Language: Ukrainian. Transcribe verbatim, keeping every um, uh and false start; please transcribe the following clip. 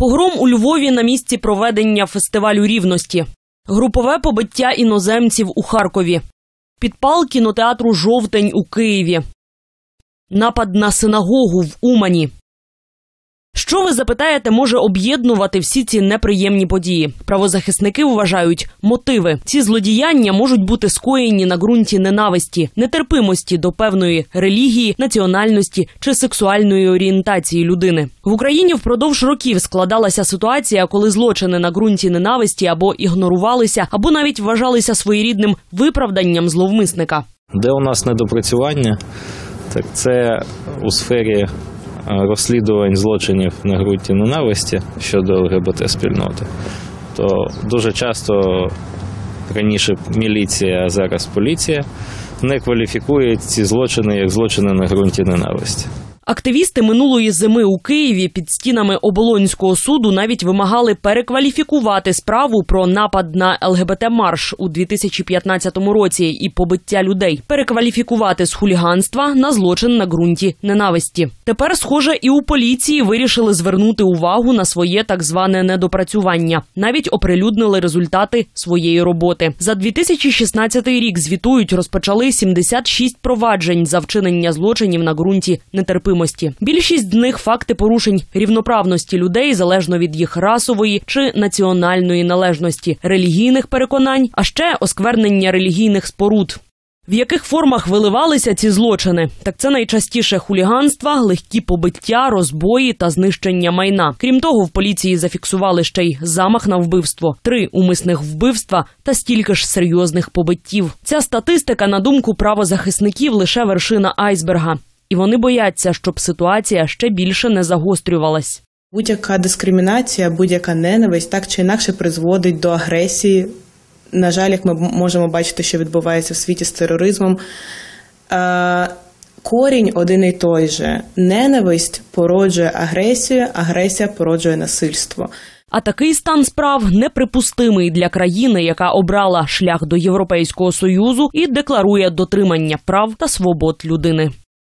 Погром у Львові на місці проведення фестивалю рівності. Групове побиття іноземців у Харкові. Підпал кінотеатру «Жовтень» у Києві. Напад на синагогу в Умані. Що, ви запитаєте, може об'єднувати всі ці неприємні події? Правозахисники вважають – мотиви. Ці злодіяння можуть бути скоєні на ґрунті ненависті, нетерпимості до певної релігії, національності чи сексуальної орієнтації людини. В Україні впродовж років складалася ситуація, коли злочини на ґрунті ненависті або ігнорувалися, або навіть вважалися своєрідним виправданням зловмисника. Де у нас недопрацювання, так це у сфері розслідувань злочинів на ґрунті ненависті щодо ЛГБТ-спільноти. То дуже часто раніше міліція, а зараз поліція не кваліфікують ці злочини як злочини на ґрунті ненависті. Активісти минулої зими у Києві під стінами Оболонського суду навіть вимагали перекваліфікувати справу про напад на ЛГБТ-марш у дві тисячі п'ятнадцятому році і побиття людей. Перекваліфікувати з хуліганства на злочин на ґрунті ненависті. Тепер, схоже, і у поліції вирішили звернути увагу на своє так зване недопрацювання. Навіть оприлюднили результати своєї роботи. За дві тисячі шістнадцятий рік, звітують, розпочали сімдесят шість проваджень за вчинення злочинів на ґрунті нетерпимості. Більшість з них – факти порушень рівноправності людей, залежно від їх расової чи національної належності, релігійних переконань, а ще осквернення релігійних споруд. В яких формах виливалися ці злочини? Так це найчастіше хуліганства, легкі побиття, розбої та знищення майна. Крім того, в поліції зафіксували ще й замах на вбивство, три умисних вбивства та стільки ж серйозних побиттів. Ця статистика, на думку правозахисників, лише вершина айсберга. І вони бояться, щоб ситуація ще більше не загострювалась. Будь-яка дискримінація, будь-яка ненависть так чи інакше призводить до агресії. На жаль, як ми можемо бачити, що відбувається в світі з тероризмом. Е, корінь один і той же. Ненависть породжує агресію, агресія породжує насильство. А такий стан справ неприпустимий для країни, яка обрала шлях до Європейського Союзу і декларує дотримання прав та свобод людини.